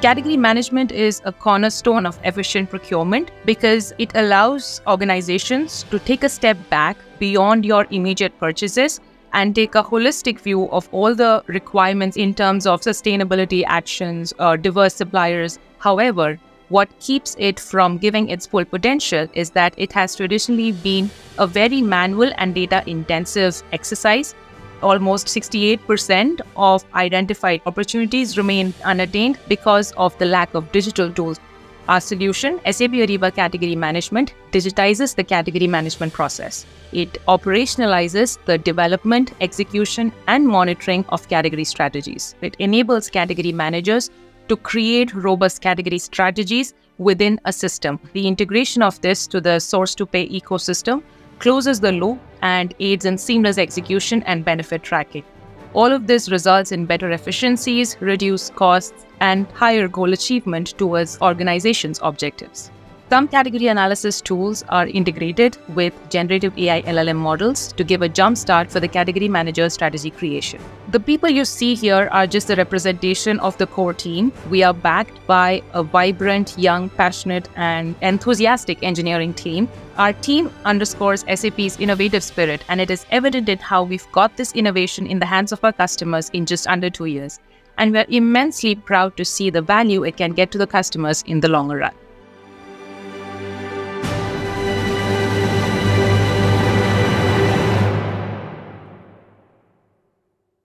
Category management is a cornerstone of efficient procurement because it allows organizations to take a step back beyond your immediate purchases and take a holistic view of all the requirements in terms of sustainability actions or diverse suppliers. However, what keeps it from giving its full potential is that it has traditionally been a very manual and data-intensive exercise. Almost 68% of identified opportunities remain unattained because of the lack of digital tools. Our solution, SAP Ariba Category Management, digitizes the category management process. It operationalizes the development, execution, and monitoring of category strategies. It enables category managers to create robust category strategies within a system. The integration of this to the source-to-pay ecosystem closes the loop and aids in seamless execution and benefit tracking. All of this results in better efficiencies, reduced costs, and higher goal achievement towards organizations' objectives. Some category analysis tools are integrated with generative AI LLM models to give a jump start for the category manager strategy creation. The people you see here are just a representation of the core team. We are backed by a vibrant, young, passionate, and enthusiastic engineering team. Our team underscores SAP's innovative spirit, and it is evident in how we've got this innovation in the hands of our customers in just under 2 years. And we're immensely proud to see the value it can get to the customers in the longer run.